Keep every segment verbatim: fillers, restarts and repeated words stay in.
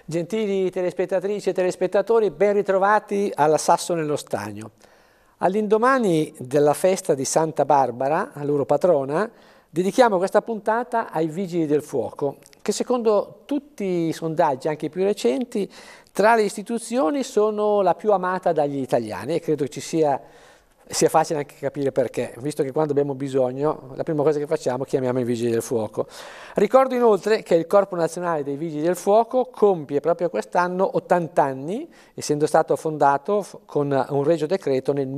Gentili telespettatrici e telespettatori, ben ritrovati alla Sasso nello Stagno. All'indomani della festa di Santa Barbara, la loro patrona, dedichiamo questa puntata ai Vigili del Fuoco, che secondo tutti i sondaggi, anche i più recenti, tra le istituzioni sono la più amata dagli italiani, e credo che ci sia, sia facile anche capire perché, visto che quando abbiamo bisogno, la prima cosa che facciamo chiamiamo i Vigili del Fuoco. Ricordo inoltre che il Corpo Nazionale dei Vigili del Fuoco compie proprio quest'anno ottanta anni, essendo stato fondato con un regio decreto nel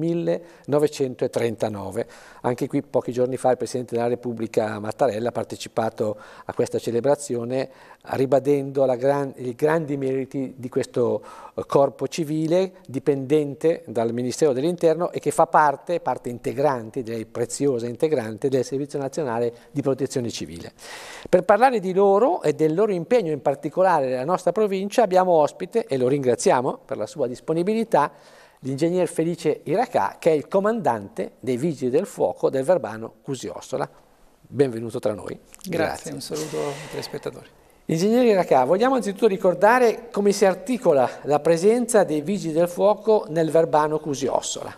millenovecentotrentanove. Anche qui pochi giorni fa il Presidente della Repubblica Mattarella ha partecipato a questa celebrazione, ribadendo la gran, i grandi meriti di questo corpo civile dipendente dal Ministero dell'Interno e che fa parte, parte integrante, direi preziosa integrante, del Servizio Nazionale di Protezione Civile. Per parlare di loro e del loro impegno in particolare nella nostra provincia abbiamo ospite, e lo ringraziamo per la sua disponibilità, l'ingegner Felice Iracà, che è il comandante dei Vigili del Fuoco del Verbano Cusiossola. Benvenuto tra noi. Grazie, Grazie. Un saluto ai telespettatori. Ingegnere Iracà, vogliamo anzitutto ricordare come si articola la presenza dei Vigili del Fuoco nel Verbano Cusiossola.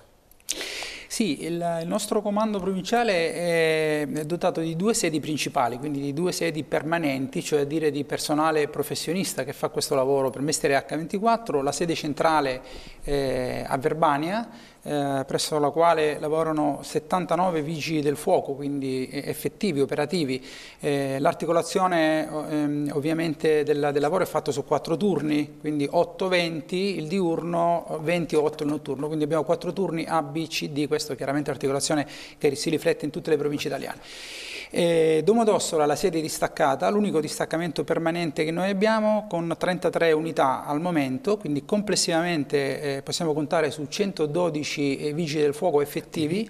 Sì, il, il nostro comando provinciale è, è dotato di due sedi principali, quindi di due sedi permanenti, cioè a dire di personale professionista che fa questo lavoro per mestiere acca ventiquattro, la sede centrale eh, a Verbania, Eh, presso la quale lavorano settantanove vigili del fuoco, quindi eh, effettivi, operativi. Eh, L'articolazione eh, ovviamente del, del lavoro è fatta su quattro turni, quindi otto venti il diurno, venti otto il notturno, quindi abbiamo quattro turni A, B, C, D, questo è chiaramente l'articolazione che si riflette in tutte le province italiane. Eh, Domodossola, la sede distaccata, l'unico distaccamento permanente che noi abbiamo, con trentatré unità al momento, quindi complessivamente eh, possiamo contare su centododici vigili del fuoco effettivi.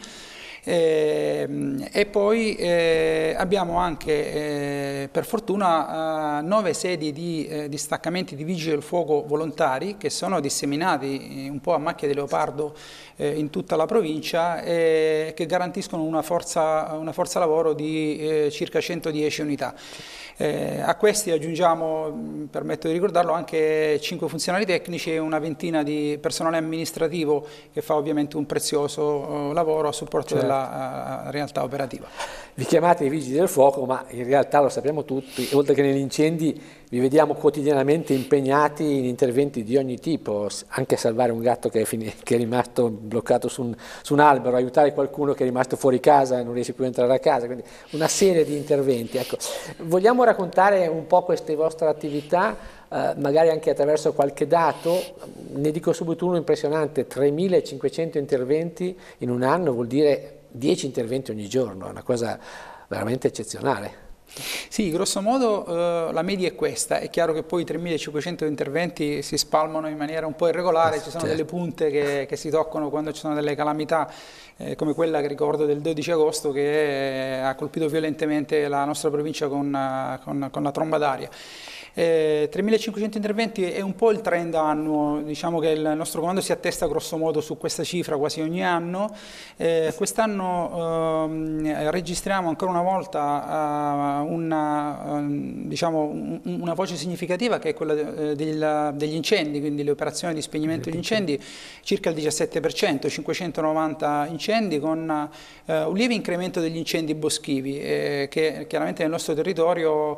Eh, e poi eh, abbiamo anche eh, per fortuna eh, nove sedi di eh, distaccamenti di vigili del fuoco volontari che sono disseminati un po' a macchia di leopardo eh, in tutta la provincia e che garantiscono una forza, una forza lavoro di eh, circa centodieci unità. Eh, a questi aggiungiamo, mi permetto di ricordarlo, anche cinque funzionari tecnici e una ventina di personale amministrativo che fa ovviamente un prezioso uh, lavoro a supporto certo. della uh, realtà operativa. Vi chiamate i Vigili del Fuoco, ma in realtà lo sappiamo tutti, oltre che negli incendi vi vediamo quotidianamente impegnati in interventi di ogni tipo, anche a salvare un gatto che è, che è rimasto bloccato su un, su un albero, aiutare qualcuno che è rimasto fuori casa e non riesce più a entrare a casa, quindi una serie di interventi. Ecco, vogliamo raccontare un po' queste vostre attività, eh, magari anche attraverso qualche dato? Ne dico subito uno impressionante: tremilacinquecento interventi in un anno vuol dire dieci interventi ogni giorno, è una cosa veramente eccezionale. Sì, grosso modo eh, la media è questa. È chiaro che poi i tremilacinquecento interventi si spalmano in maniera un po' irregolare, ci sono certo. delle punte che, che si toccano quando ci sono delle calamità eh, come quella che ricordo del dodici agosto che eh, ha colpito violentemente la nostra provincia con, con, con la tromba d'aria. Eh, tremilacinquecento interventi è un po' il trend annuo, diciamo che il nostro comando si attesta grosso modo su questa cifra quasi ogni anno. Eh, Quest'anno eh, registriamo ancora una volta uh, una, uh, diciamo, un, una voce significativa che è quella de, de, degli incendi, quindi le operazioni di spegnimento degli incendi, circa il diciassette per cento, cinquecentonovanta incendi con uh, un lieve incremento degli incendi boschivi eh, che chiaramente nel nostro territorio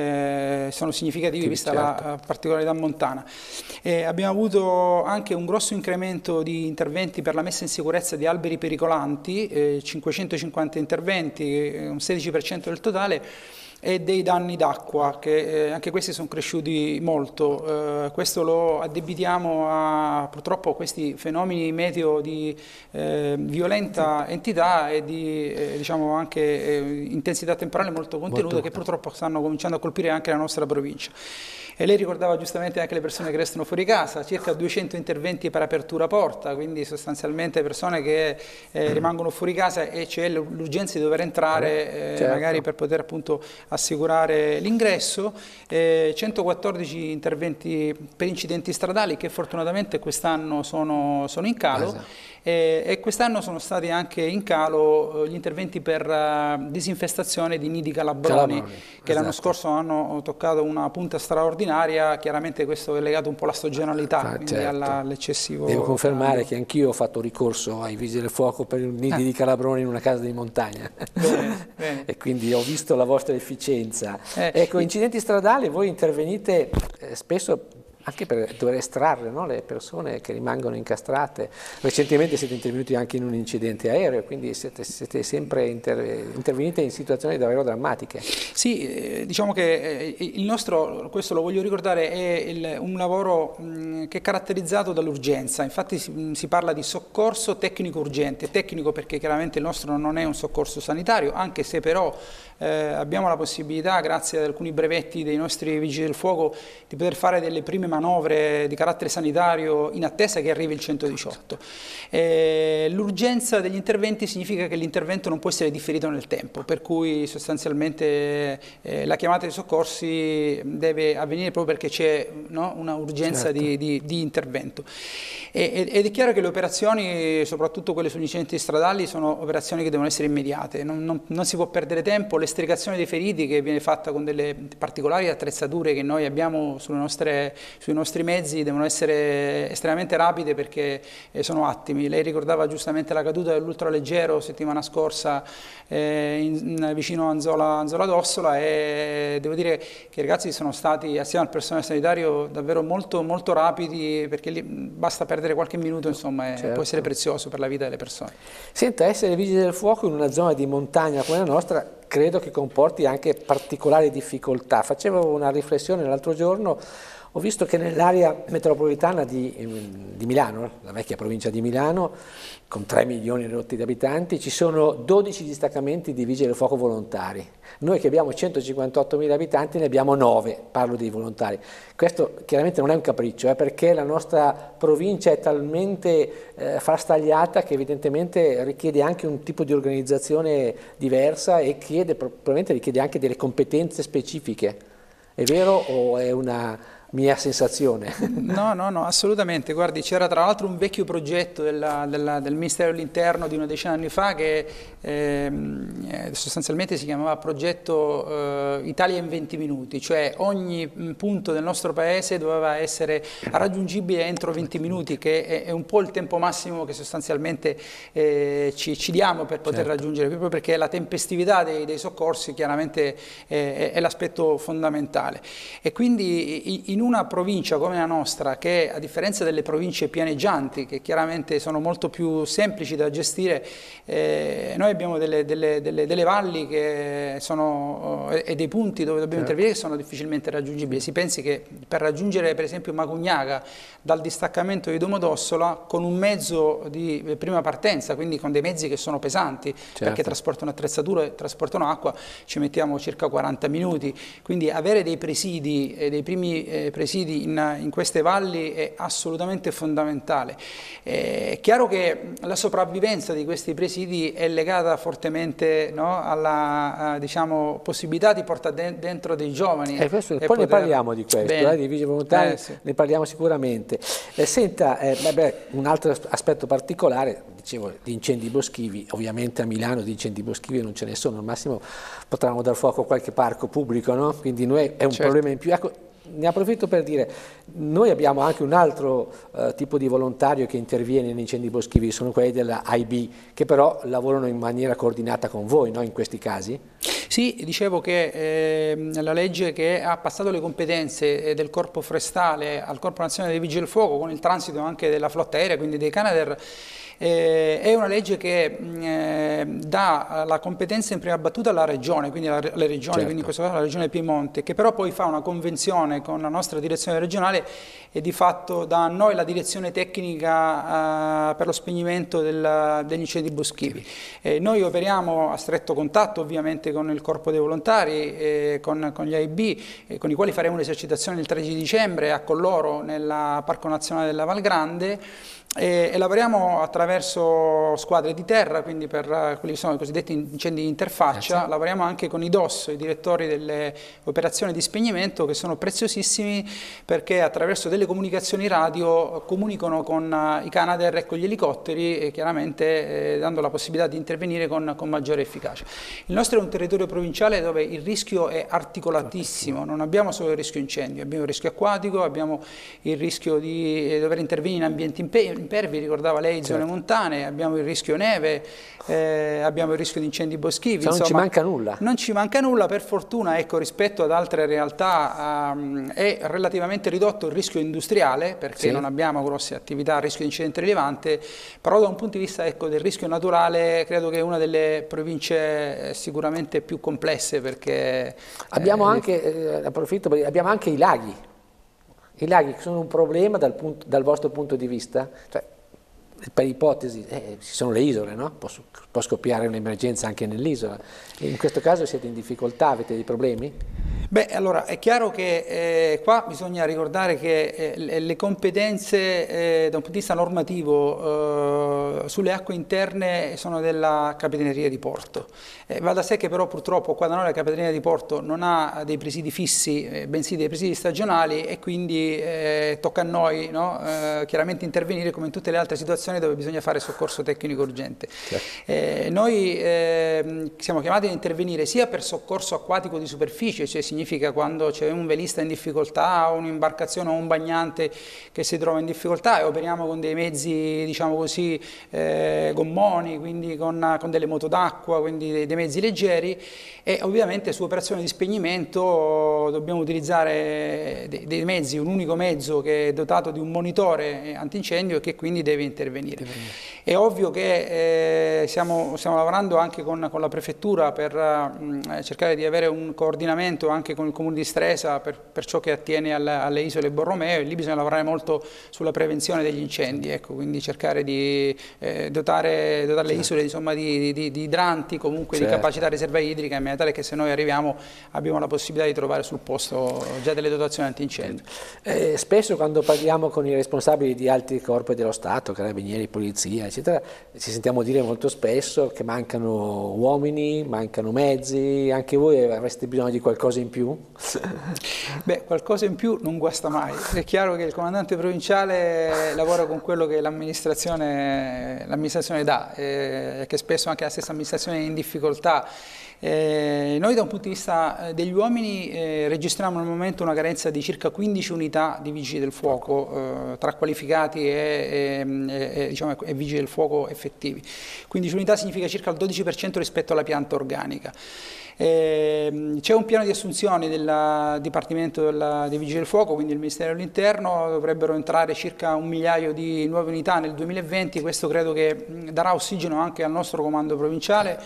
eh, sono significativi vista certo. la particolarità montana. Eh, abbiamo avuto anche un grosso incremento di interventi per la messa in sicurezza di alberi pericolanti, eh, cinquecentocinquanta interventi, un sedici per cento del totale, e dei danni d'acqua, che eh, anche questi sono cresciuti molto. Eh, questo lo addebitiamo a, purtroppo a questi fenomeni meteo di eh, violenta entità e di eh, diciamo anche eh, intensità temporale molto contenuta, molto che purtroppo stanno cominciando a colpire anche la nostra provincia. E lei ricordava giustamente anche le persone che restano fuori casa, circa duecento interventi per apertura porta, quindi sostanzialmente persone che eh, rimangono fuori casa e c'è l'urgenza di dover entrare eh, certo. magari per poter appunto assicurare l'ingresso, eh, centoquattordici interventi per incidenti stradali che fortunatamente quest'anno sono, sono in calo. Esatto. E, e quest'anno sono stati anche in calo gli interventi per uh, disinfestazione di nidi calabroni, calabroni che esatto. l'anno scorso hanno toccato una punta straordinaria straordinaria, chiaramente questo è legato un po' alla stagionalità, ah, quindi certo. all'eccessivo... Devo confermare che anch'io ho fatto ricorso ai Vigili del Fuoco per un nidi eh. di calabroni in una casa di montagna. Bene, bene. E quindi ho visto la vostra efficienza. Eh, ecco, incidenti stradali, voi intervenite eh, spesso anche per dover estrarre, no, le persone che rimangono incastrate. Recentemente siete intervenuti anche in un incidente aereo, quindi siete, siete sempre inter, intervenite in situazioni davvero drammatiche. Sì, eh, diciamo che eh, il nostro, questo lo voglio ricordare, è il, un lavoro mh, che è caratterizzato dall'urgenza. Infatti si, si parla di soccorso tecnico urgente, tecnico perché chiaramente il nostro non è un soccorso sanitario, anche se però eh, abbiamo la possibilità, grazie ad alcuni brevetti dei nostri vigili del fuoco, di poter fare delle prime manovre di carattere sanitario in attesa che arrivi il centodiciotto. Eh, l'urgenza degli interventi significa che l'intervento non può essere differito nel tempo, per cui sostanzialmente eh, la chiamata dei soccorsi deve avvenire proprio perché c'è, no, una urgenza certo. di, di, di intervento. E, ed è chiaro che le operazioni, soprattutto quelle sugli incidenti stradali, sono operazioni che devono essere immediate, non, non, non si può perdere tempo. L'estricazione dei feriti, che viene fatta con delle particolari attrezzature che noi abbiamo sulle nostre sui nostri mezzi, devono essere estremamente rapide perché eh, sono attimi. Lei ricordava giustamente la caduta dell'ultraleggero settimana scorsa eh, in, in, vicino a Anzola, Anzola d'Ossola, e devo dire che i ragazzi sono stati, assieme al personale sanitario, davvero molto, molto rapidi, perché lì basta perdere qualche minuto, insomma, certo. può essere prezioso per la vita delle persone. Senta, essere vigili del fuoco in una zona di montagna come la nostra credo che comporti anche particolari difficoltà. Facevo una riflessione l'altro giorno. Ho visto che nell'area metropolitana di, di Milano, la vecchia provincia di Milano, con tre milioni ridotti di abitanti, ci sono dodici distaccamenti di vigili del fuoco volontari. Noi che abbiamo centocinquantottomila abitanti ne abbiamo nove, parlo dei volontari. Questo chiaramente non è un capriccio, è perché la nostra provincia è talmente eh, frastagliata che evidentemente richiede anche un tipo di organizzazione diversa e chiede, probabilmente richiede anche delle competenze specifiche. È vero o è una mia sensazione? No, no, no, assolutamente. Guardi, c'era tra l'altro un vecchio progetto della, della, del Ministero dell'Interno di una decina di anni fa che eh, sostanzialmente si chiamava progetto eh, Italia in venti minuti, cioè ogni punto del nostro paese doveva essere raggiungibile entro venti minuti, che è, è un po' il tempo massimo che sostanzialmente eh, ci, ci diamo per poter certo. raggiungere, proprio perché la tempestività dei, dei soccorsi chiaramente è, è l'aspetto fondamentale. E quindi in In una provincia come la nostra, che a differenza delle province pianeggianti, che chiaramente sono molto più semplici da gestire, eh, noi abbiamo delle, delle, delle, delle valli che sono, eh, e dei punti dove dobbiamo certo. intervenire che sono difficilmente raggiungibili. Si pensi che per raggiungere per esempio Macugnaga dal distaccamento di Domodossola con un mezzo di prima partenza, quindi con dei mezzi che sono pesanti, certo. perché trasportano attrezzature e trasportano acqua, ci mettiamo circa quaranta minuti. Quindi avere dei presidi, eh, dei primi eh, presidi in, in queste valli è assolutamente fondamentale. È chiaro che la sopravvivenza di questi presidi è legata fortemente, no, alla diciamo, possibilità di portare dentro dei giovani. Eh, questo, e poi poter... ne parliamo di questo, eh, di vigili volontari, eh, sì. ne parliamo sicuramente. Eh, senta, eh, vabbè, un altro aspetto particolare, dicevo, di incendi boschivi. Ovviamente a Milano di incendi boschivi non ce ne sono, al massimo potranno dar fuoco a qualche parco pubblico, no? Quindi noi è un certo. problema in più. Ecco, ne approfitto per dire, noi abbiamo anche un altro uh, tipo di volontario che interviene negli incendi boschivi, sono quelli della A I B, che però lavorano in maniera coordinata con voi, no, in questi casi? Sì, dicevo che eh, la legge che ha passato le competenze del Corpo Forestale al Corpo Nazionale dei Vigili del Fuoco, con il transito anche della flotta aerea, quindi dei Canadair, Eh, è una legge che eh, dà la competenza in prima battuta alla regione, quindi alle regioni, certo. quindi in questo caso la regione Piemonte, che però poi fa una convenzione con la nostra direzione regionale e di fatto dà a noi la direzione tecnica eh, per lo spegnimento del, degli incendi boschivi. Eh, noi operiamo a stretto contatto ovviamente con il Corpo dei Volontari, eh, con, con gli A I B, eh, con i quali faremo un'esercitazione il tredici dicembre a Colloro nel Parco Nazionale della Val Grande. E, e lavoriamo attraverso squadre di terra, quindi per quelli che sono i cosiddetti incendi di interfaccia. Grazie. Lavoriamo anche con i D O S, i direttori delle operazioni di spegnimento, che sono preziosissimi perché attraverso delle comunicazioni radio comunicano con i Canadair e con gli elicotteri, e chiaramente eh, dando la possibilità di intervenire con, con maggiore efficacia. Il nostro è un territorio provinciale dove il rischio è articolatissimo, non abbiamo solo il rischio incendio, abbiamo il rischio acquatico, abbiamo il rischio di dover intervenire in ambienti impervi, ricordava lei, zone certo. montane, abbiamo il rischio neve, eh, abbiamo il rischio di incendi boschivi. Cioè, insomma, non ci manca nulla. Non ci manca nulla, per fortuna, ecco, rispetto ad altre realtà um, è relativamente ridotto il rischio industriale, perché sì. non abbiamo grosse attività a rischio di incidente rilevante, però da un punto di vista, ecco, del rischio naturale credo che è una delle province sicuramente più complesse, perché abbiamo eh, anche, eh, approfitto, abbiamo anche i laghi. I laghi sono un problema dal, punto, dal vostro punto di vista? Cioè, per ipotesi, eh, ci sono le isole, no? Può, può scoppiare un'emergenza anche nell'isola. In questo caso siete in difficoltà, avete dei problemi? Beh, allora è chiaro che eh, qua bisogna ricordare che eh, le competenze eh, da un punto di vista normativo eh, sulle acque interne sono della Capitaneria di Porto. Eh, va da sé che però purtroppo qua da noi la Capitaneria di Porto non ha dei presidi fissi, eh, bensì dei presidi stagionali, e quindi eh, tocca a noi, no? eh, chiaramente intervenire come in tutte le altre situazioni dove bisogna fare soccorso tecnico urgente. Certo. Eh, noi eh, siamo chiamati ad intervenire sia per soccorso acquatico di superficie, cioè significa quando c'è un velista in difficoltà, un'imbarcazione o un bagnante che si trova in difficoltà, e operiamo con dei mezzi, diciamo così, eh, gommoni, quindi con, con delle moto d'acqua, quindi dei, dei mezzi leggeri, e ovviamente su operazioni di spegnimento dobbiamo utilizzare dei, dei mezzi, un unico mezzo che è dotato di un monitore antincendio e che quindi deve intervenire. È ovvio che eh, stiamo, stiamo lavorando anche con, con la prefettura per mh, cercare di avere un coordinamento anche con il comune di Stresa per, per ciò che attiene alle, alle isole Borromeo, e lì bisogna lavorare molto sulla prevenzione degli incendi, ecco, quindi cercare di eh, dotare, dotare le isole, insomma, di, di, di idranti, comunque certo. di capacità riserva idrica, in maniera tale che se noi arriviamo abbiamo la possibilità di trovare sul posto già delle dotazioni antincendio. Eh, spesso quando parliamo con i responsabili di altri corpi dello Stato, carabinieri, polizia, eccetera, ci sentiamo dire molto spesso che mancano uomini, mancano mezzi. Anche voi avreste bisogno di qualcosa in più? Beh, qualcosa in più non guasta mai. È chiaro che il comandante provinciale lavora con quello che l'amministrazione l'amministrazione dà, eh, che spesso anche la stessa amministrazione è in difficoltà. Eh, noi da un punto di vista degli uomini eh, registriamo al momento una carenza di circa quindici unità di vigili del fuoco, eh, tra qualificati e, e, e, diciamo, e vigili del fuoco effettivi. quindici unità significa circa il dodici per cento rispetto alla pianta organica. Eh, c'è un piano di assunzioni del Dipartimento della, dei Vigili del Fuoco, quindi il Ministero dell'Interno, dovrebbero entrare circa un migliaio di nuove unità nel duemilaventi, questo credo che darà ossigeno anche al nostro comando provinciale.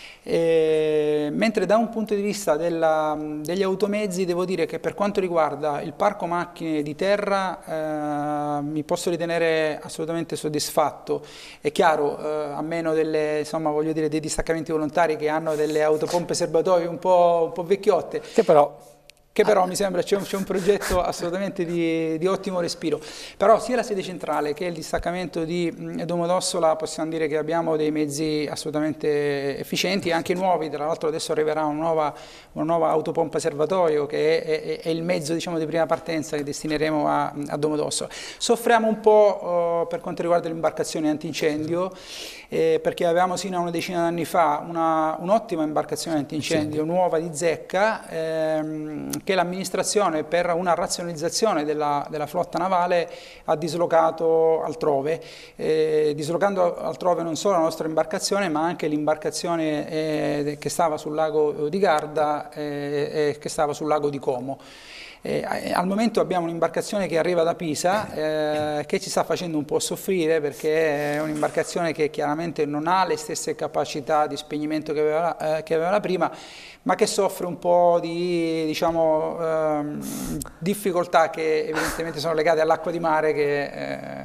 Eh, mentre da un punto di vista della, degli automezzi devo dire che per quanto riguarda il parco macchine di terra eh, mi posso ritenere assolutamente soddisfatto. È chiaro, eh, a meno delle, insomma, voglio dire, dei distaccamenti volontari che hanno delle autopompe serbatoio un po', un po' vecchiotte, che però che però mi sembra c'è un, un progetto assolutamente di, di ottimo respiro. Però sia la sede centrale che il distaccamento di Domodossola possiamo dire che abbiamo dei mezzi assolutamente efficienti, anche nuovi. Tra l'altro adesso arriverà una nuova, una nuova autopompa serbatoio che è, è, è il mezzo, diciamo, di prima partenza che destineremo a, a Domodossola. Soffriamo un po' uh, per quanto riguarda le imbarcazioni antincendio, eh, perché avevamo sino a una decina d'anni fa un'ottima imbarcazione antincendio, sì, nuova di zecca, ehm, che l'amministrazione, per una razionalizzazione della, della flotta navale, ha dislocato altrove, eh, dislocando altrove non solo la nostra imbarcazione ma anche l'imbarcazione eh, che stava sul lago di Garda e eh, che stava sul lago di Como. Eh, al momento abbiamo un'imbarcazione che arriva da Pisa, eh, che ci sta facendo un po' soffrire, perché è un'imbarcazione che chiaramente non ha le stesse capacità di spegnimento che aveva, eh, che aveva la prima, ma che soffre un po' di, diciamo, ehm, difficoltà che evidentemente sono legate all'acqua di mare che, eh, ah.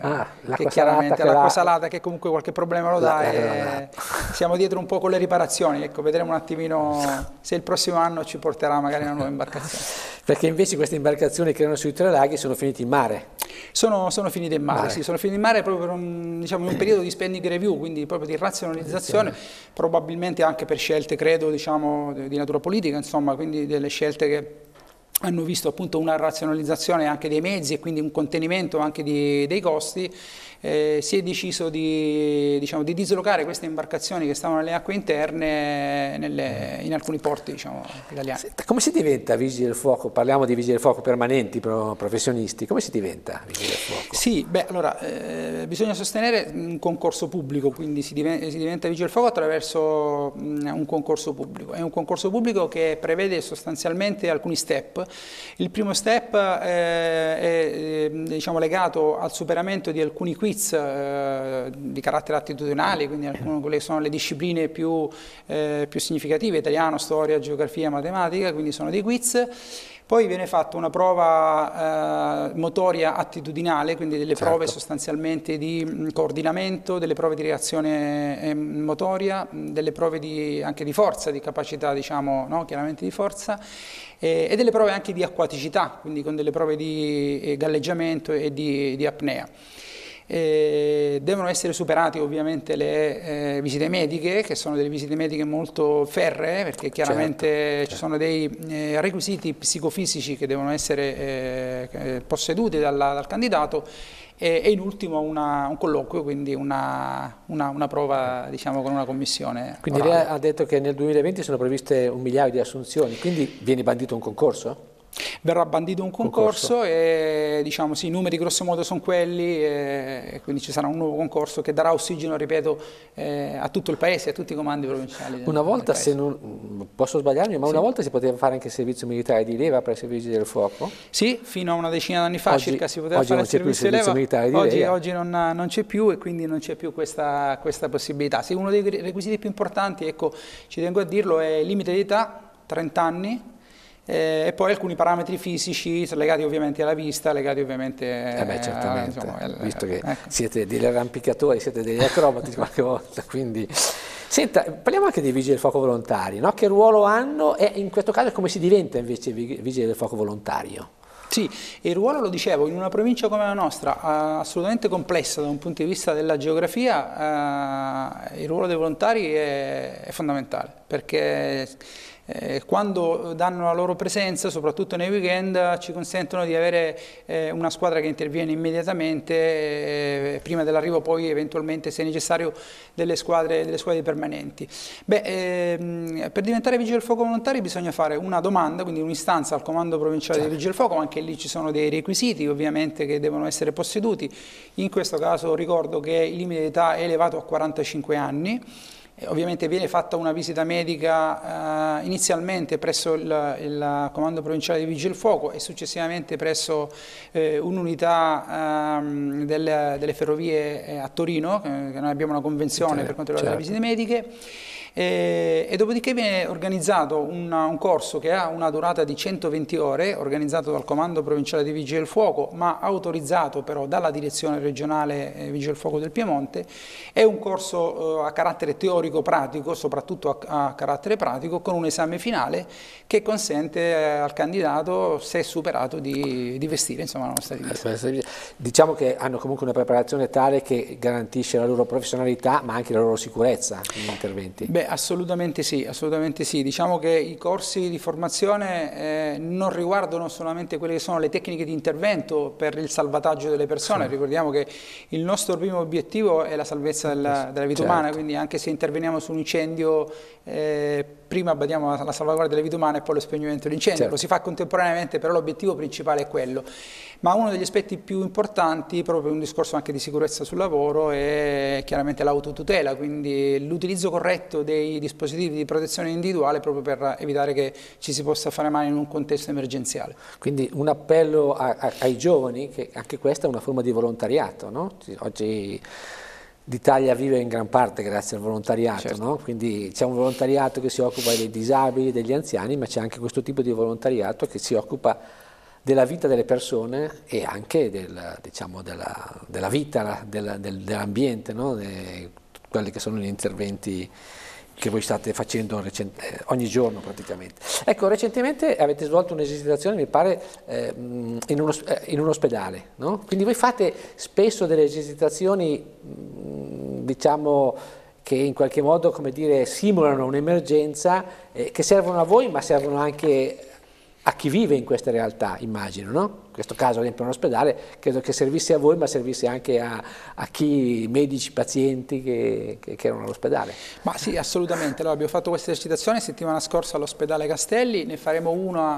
che chiaramente l'acqua salata che comunque qualche problema lo dà, e siamo dietro un po' con le riparazioni, ecco, vedremo un attimino se il prossimo anno ci porterà magari una nuova imbarcazione. Perché invece queste imbarcazioni che erano sui tre laghi sono finite in mare? Sono, sono finite in mare, mare. Sì, sono finite in mare proprio per un, diciamo, in un periodo di spending review, quindi proprio di razionalizzazione, probabilmente anche per scelte, credo, diciamo, di natura politica, insomma, quindi delle scelte che hanno visto appunto una razionalizzazione anche dei mezzi e quindi un contenimento anche di, dei costi. Eh, si è deciso di, diciamo, di dislocare queste imbarcazioni che stavano nelle acque interne nelle, in alcuni porti, diciamo, italiani. Come si diventa vigile del fuoco? Parliamo di vigili del fuoco permanenti, professionisti. Come si diventa vigile del fuoco? Sì, beh, allora, eh, bisogna sostenere un concorso pubblico, quindi si diventa, si diventa vigile del fuoco attraverso mh, un concorso pubblico. È un concorso pubblico che prevede sostanzialmente alcuni step. Il primo step eh, è diciamo, legato al superamento di alcuni quiz eh, di carattere attitudinale, quindi alcune quelle che sono le discipline più, eh, più significative, italiano, storia, geografia, matematica, quindi sono dei quiz. Poi viene fatta una prova eh, motoria attitudinale, quindi delle certo. prove sostanzialmente di mh, coordinamento, delle prove di reazione eh, motoria, mh, delle prove di, anche di forza, di capacità, diciamo, no? chiaramente di forza, eh, e delle prove anche di acquaticità, quindi con delle prove di eh, galleggiamento e di, di apnea. Eh, devono essere superate ovviamente le eh, visite mediche, che sono delle visite mediche molto ferree, perché chiaramente certo, ci certo. sono dei eh, requisiti psicofisici che devono essere eh, posseduti dalla, dal candidato, e, e in ultimo una, un colloquio, quindi una, una, una prova, diciamo, con una commissione. Quindi orale. Lei ha detto che nel duemilaventi sono previste un migliaio di assunzioni, quindi viene bandito un concorso? Verrà bandito un concorso, concorso. e diciamo sì, i numeri grosso modo sono quelli, e quindi ci sarà un nuovo concorso che darà ossigeno, ripeto, eh, a tutto il paese, a tutti i comandi provinciali. Una volta, se non posso sbagliarmi, ma sì. una volta si poteva fare anche il servizio militare di leva presso i Vigili del Fuoco? Sì, fino a una decina d'anni fa oggi, circa si poteva fare il servizio, il servizio di leva, di oggi, oggi non, non c'è più, e quindi non c'è più questa, questa possibilità. Sì, uno dei requisiti più importanti, ecco, ci tengo a dirlo, è il limite di età, trenta anni, Eh, e poi alcuni parametri fisici legati ovviamente alla vista, legati ovviamente eh beh, certamente, a, insomma, visto che ecco. siete degli arrampicatori, siete degli acrobati qualche volta, quindi... Senta, parliamo anche dei vigili del fuoco volontari, no? Che ruolo hanno e in questo caso come si diventa invece vigile del fuoco volontario? Sì, il ruolo, lo dicevo, in una provincia come la nostra, assolutamente complessa da un punto di vista della geografia, eh, il ruolo dei volontari è, è fondamentale, perché eh, quando danno la loro presenza, soprattutto nei weekend, ci consentono di avere eh, una squadra che interviene immediatamente, eh, prima dell'arrivo poi eventualmente, se necessario, delle squadre, delle squadre permanenti. Beh, ehm, per diventare vigile del fuoco volontari bisogna fare una domanda, quindi un'istanza al comando provinciale dei vigili del fuoco, anche lì ci sono dei requisiti ovviamente che devono essere posseduti. In questo caso ricordo che il limite di età è elevato a quarantacinque anni. Eh, ovviamente viene fatta una visita medica eh, inizialmente presso il, il comando provinciale dei vigili del fuoco e successivamente presso eh, un'unità ehm, delle, delle ferrovie eh, a Torino, eh, che noi abbiamo una convenzione certo, per quanto riguarda certo. le visite mediche. E, e dopodiché viene organizzato un, un corso che ha una durata di centoventi ore, organizzato dal Comando Provinciale dei Vigili del Fuoco, ma autorizzato però dalla Direzione Regionale eh, Vigili del Fuoco del Piemonte. È un corso eh, a carattere teorico-pratico, soprattutto a, a carattere pratico, con un esame finale che consente eh, al candidato, se superato, di, di vestire insomma, la nostra divisa. Diciamo che hanno comunque una preparazione tale che garantisce la loro professionalità, ma anche la loro sicurezza negli interventi. Beh, assolutamente sì, assolutamente sì. Diciamo che i corsi di formazione eh, non riguardano solamente quelle che sono le tecniche di intervento per il salvataggio delle persone. Sì. Ricordiamo che il nostro primo obiettivo è la salvezza della, della vita certo. umana, quindi anche se interveniamo su un incendio, eh, prima badiamo alla salvaguardia delle vite umane e poi lo spegnimento dell'incendio. Certo. Lo si fa contemporaneamente, però l'obiettivo principale è quello. Ma uno degli aspetti più importanti, proprio un discorso anche di sicurezza sul lavoro, è chiaramente l'autotutela, quindi l'utilizzo corretto dei dispositivi di protezione individuale proprio per evitare che ci si possa fare male in un contesto emergenziale. Quindi un appello a, a, ai giovani, che anche questa è una forma di volontariato, no? Oggi l'Italia vive in gran parte grazie al volontariato, certo. no? Quindi c'è un volontariato che si occupa dei disabili, degli anziani, ma c'è anche questo tipo di volontariato che si occupa della vita delle persone e anche del, diciamo, della, della vita della, del, dell'ambiente, no? De, quelli che sono gli interventi che voi state facendo ogni giorno praticamente. Ecco, recentemente avete svolto un'esercitazione, mi pare, eh, in, uno, eh, in un ospedale, no? Quindi voi fate spesso delle esercitazioni, diciamo, che in qualche modo, come dire, simulano un'emergenza, eh, che servono a voi, ma servono anche a chi vive in queste realtà, immagino, no? In questo caso, ad esempio, un ospedale, credo che servisse a voi, ma servisse anche a, a chi, medici, pazienti che, che, che erano all'ospedale. Ma sì, assolutamente. Allora, abbiamo fatto questa esercitazione settimana scorsa all'ospedale Castelli, ne faremo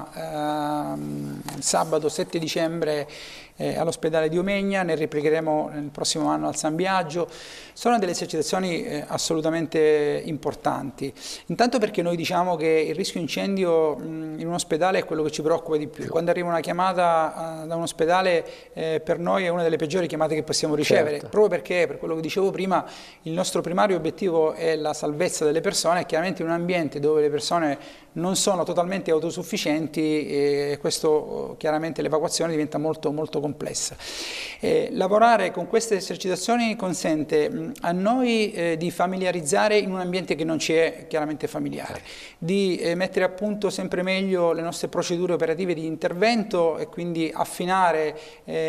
una eh, sabato sette dicembre eh, all'ospedale di Omegna, ne riplicheremo nel prossimo anno al San Biagio. Sono delle esercitazioni eh, assolutamente importanti. Intanto perché noi diciamo che il rischio incendio mh, in un ospedale è quello che ci preoccupa di più. Quando arriva una chiamata uh, da un ospedale, eh, per noi è una delle peggiori chiamate che possiamo ricevere, certo. Proprio perché, per quello che dicevo prima, il nostro primario obiettivo è la salvezza delle persone, e chiaramente in un ambiente dove le persone non sono totalmente autosufficienti, e questo chiaramente l'evacuazione diventa molto, molto complessa. Eh, lavorare con queste esercitazioni consente mh, a noi eh, di familiarizzare in un ambiente che non ci è chiaramente familiare, di eh, mettere a punto sempre meglio le nostre procedure operative di intervento e quindi affinare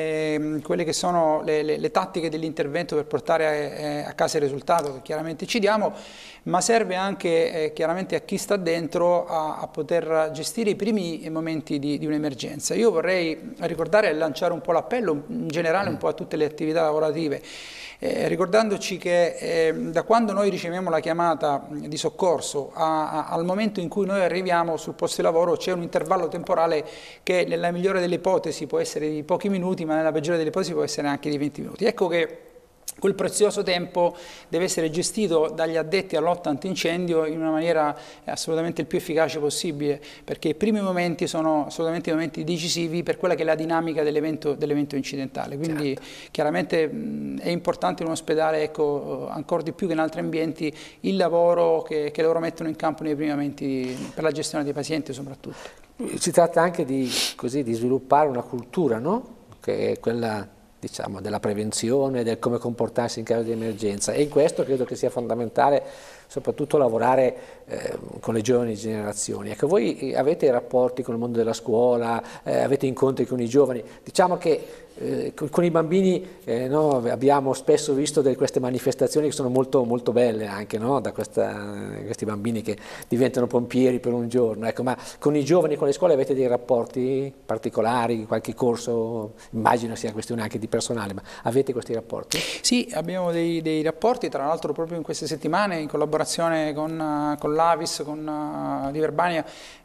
eh, quelle che sono le, le, le tattiche dell'intervento per portare eh, a casa il risultato che chiaramente ci diamo, ma serve anche eh, chiaramente a chi sta dentro a, a poter gestire i primi momenti di, di un'emergenza. Io vorrei ricordare e lanciare un po' l'appello in generale un po' a tutte le attività lavorative, Eh, ricordandoci che eh, da quando noi riceviamo la chiamata di soccorso a, a, al momento in cui noi arriviamo sul posto di lavoro c'è un intervallo temporale che nella migliore delle ipotesi può essere di pochi minuti, ma nella peggiore delle ipotesi può essere anche di venti minuti. Ecco che quel prezioso tempo deve essere gestito dagli addetti alla lotta antincendio in una maniera assolutamente il più efficace possibile, perché i primi momenti sono assolutamente i momenti decisivi per quella che è la dinamica dell'evento dell'evento incidentale. Quindi certo. Chiaramente mh, è importante in un ospedale, ecco, ancora di più che in altri ambienti, il lavoro che, che loro mettono in campo nei primi momenti per la gestione dei pazienti soprattutto. Si tratta anche di, così, di sviluppare una cultura, no? Che è quella, diciamo, della prevenzione, del come comportarsi in caso di emergenza, e in questo credo che sia fondamentale soprattutto lavorare eh, con le giovani generazioni. Ecco, voi avete rapporti con il mondo della scuola, eh, avete incontri con i giovani, diciamo che eh, con, con i bambini eh, no, abbiamo spesso visto delle, queste manifestazioni che sono molto, molto belle anche, no? Da questa, questi bambini che diventano pompieri per un giorno, ecco, ma con i giovani, con le scuole avete dei rapporti particolari, qualche corso, immagino sia questione anche di personale, ma avete questi rapporti? Sì, abbiamo dei, dei rapporti, tra l'altro proprio in queste settimane in collaborazione con, con l'Avis, con uh, di Verbania,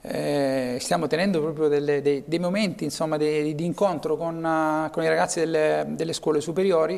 eh, stiamo tenendo proprio delle, dei, dei momenti, insomma, di, di incontro con, uh, con i ragazzi delle, delle scuole superiori,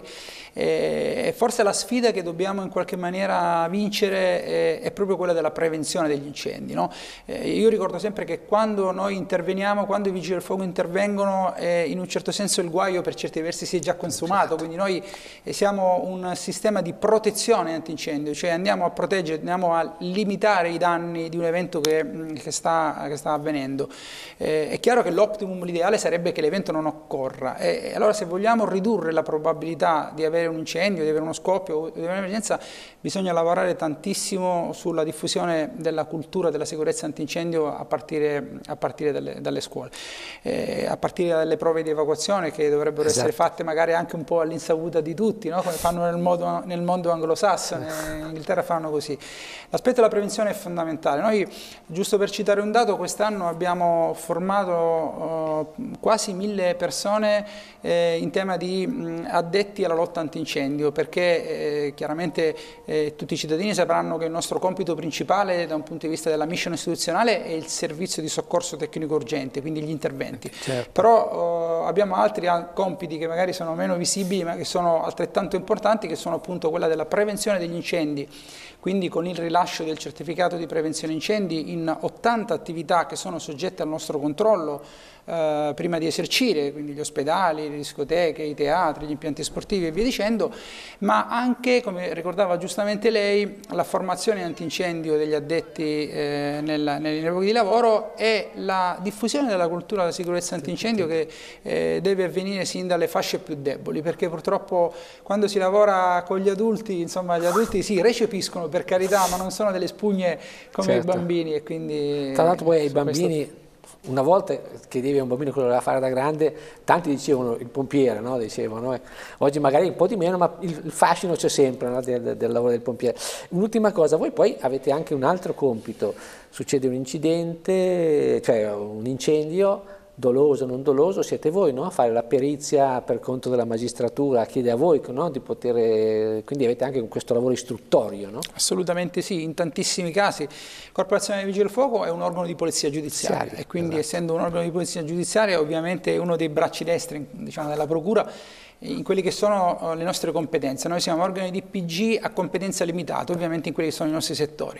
e forse la sfida che dobbiamo in qualche maniera vincere è, è proprio quella della prevenzione degli incendi, no? Eh, io ricordo sempre che quando noi interveniamo, quando i vigili del fuoco intervengono, eh, in un certo senso il guaio per certi versi si è già consumato, quindi noi eh, siamo un sistema di protezione antincendio, cioè andiamo a proteggere, andiamo a limitare i danni di un evento che, che, sta, che sta avvenendo. Eh, è chiaro che l'optimum, l'ideale sarebbe che l'evento non occorra, e allora se vogliamo ridurre la probabilità di avere un incendio, di avere uno scoppio o di avere un'emergenza, bisogna lavorare tantissimo sulla diffusione della cultura della sicurezza antincendio a partire, a partire dalle, dalle scuole, eh, a partire dalle prove di evacuazione che dovrebbero esatto. essere fatte magari anche un po' all'insaputa di tutti, no? Come fanno nel, modo, nel mondo anglosassone, in Inghilterra fanno così. L'aspetto della prevenzione è fondamentale. Noi, giusto per citare un dato, quest'anno abbiamo formato uh, quasi mille persone eh, in tema di mh, addetti alla lotta antincendio, perché eh, chiaramente eh, tutti i cittadini sapranno che il nostro compito principale da un punto di vista della mission istituzionale è il servizio di soccorso tecnico urgente, quindi gli interventi. Certo. Però uh, abbiamo altri compiti che magari sono meno visibili ma che sono altrettanto importanti, che sono appunto quella della prevenzione degli incendi, quindi quindi con il rilascio del certificato di prevenzione incendi in ottanta attività che sono soggette al nostro controllo eh, prima di esercire, quindi gli ospedali, le discoteche, i teatri, gli impianti sportivi e via dicendo, ma anche, come ricordava giustamente lei, la formazione antincendio degli addetti eh, nel, nei luoghi di lavoro e la diffusione della cultura della sicurezza antincendio che eh, deve avvenire sin dalle fasce più deboli, perché purtroppo quando si lavora con gli adulti, insomma, gli adulti sì, recepiscono per carità, ma non sono delle spugne come certo. i bambini, e quindi... Tra l'altro poi i bambini, questo... una volta chiedevi a un bambino quello che doveva fare da grande, tanti dicevano il pompiere, no? Dicevano, eh. Oggi magari un po' di meno, ma il, il fascino c'è sempre, no? del, del lavoro del pompiere. Un'ultima cosa, voi poi avete anche un altro compito, succede un incidente, cioè un incendio, doloso o non doloso, siete voi, no? A fare la perizia per conto della magistratura, chiede a voi, no? Di poter, quindi avete anche questo lavoro istruttorio, no? Assolutamente sì, in tantissimi casi il Corpo Nazionale dei Vigili del Fuoco è un organo di polizia giudiziaria Siaria, e quindi esatto. essendo un organo di polizia giudiziaria ovviamente è uno dei bracci destri, diciamo, della procura in quelle che sono le nostre competenze. Noi siamo organi di P G a competenza limitata, ovviamente in quelli che sono i nostri settori.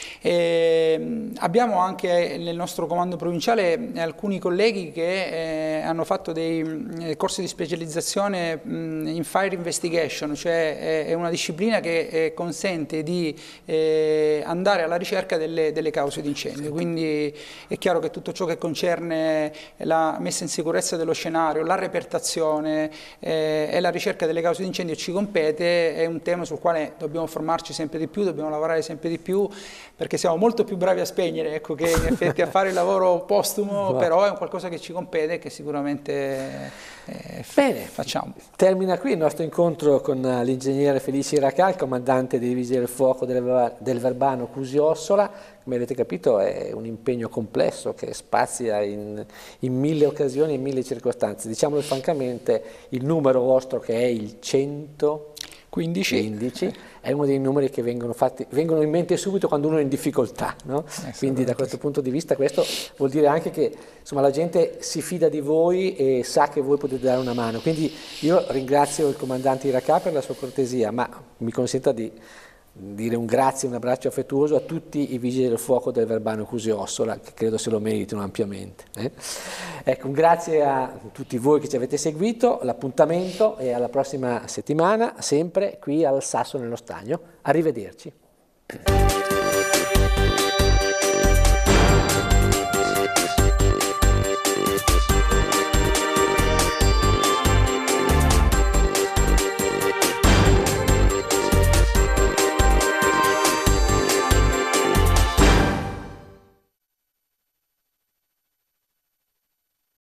E abbiamo anche nel nostro comando provinciale alcuni colleghi che eh, hanno fatto dei eh, corsi di specializzazione mh, in fire investigation, cioè è una disciplina che eh, consente di eh, andare alla ricerca delle, delle cause di incendio. Quindi è chiaro che tutto ciò che concerne la messa in sicurezza dello scenario, la repertazione eh, e la ricerca delle cause di incendio ci compete, è un tema sul quale dobbiamo formarci sempre di più, dobbiamo lavorare sempre di più, perché siamo molto più bravi a spegnere, ecco, che in effetti a fare il lavoro postumo, però è un qualcosa che ci compete e che sicuramente eh, Bene, facciamo. Termina qui il nostro incontro con l'ingegnere Felice Iracal, comandante dei Vigili del Fuoco del, del Verbano Cusio-Ossola. Come avete capito è un impegno complesso che spazia in, in mille occasioni e in mille circostanze. Diciamolo francamente, il numero vostro che è il centoquindici quindici, è uno dei numeri che vengono, fatti, vengono in mente subito quando uno è in difficoltà, no? Eh, quindi da questo punto di vista questo vuol dire anche che insomma, la gente si fida di voi e sa che voi potete dare una mano. Quindi io ringrazio il comandante Iracal per la sua cortesia, ma mi consenta di dire un grazie, un abbraccio affettuoso a tutti i Vigili del Fuoco del Verbano Cusio-Ossola, che credo se lo meritino ampiamente. Eh? Ecco, un grazie a tutti voi che ci avete seguito, l'appuntamento è alla prossima settimana, sempre qui al Sasso nello Stagno. Arrivederci.